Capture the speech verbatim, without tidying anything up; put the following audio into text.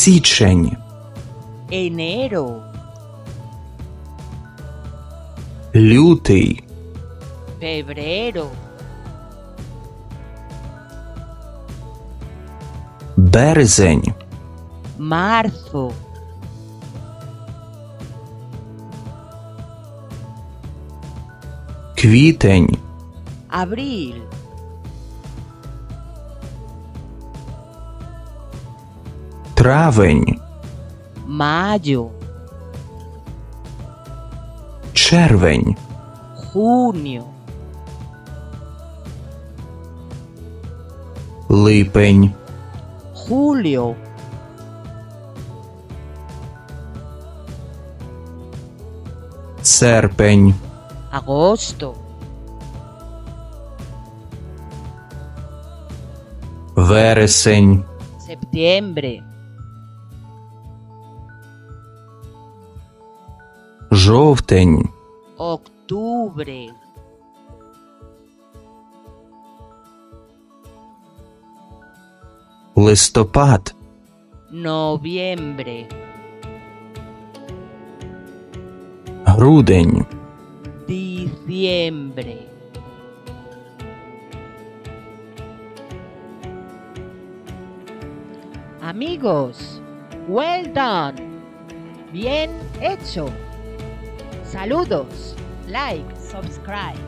Січень. Enero. Лютий. Febrero. Березень. Marzo. Квітень. Abril. Травень. Mayo. Червень. Junio. Липень. Julio. Серпень. Agosto. Вересень. Septiembre. Жовтень. Octubre. Листопад. Noviembre. Грудень. Diciembre. Amigos, well done. Bien hecho. Saludos. Like, subscribe.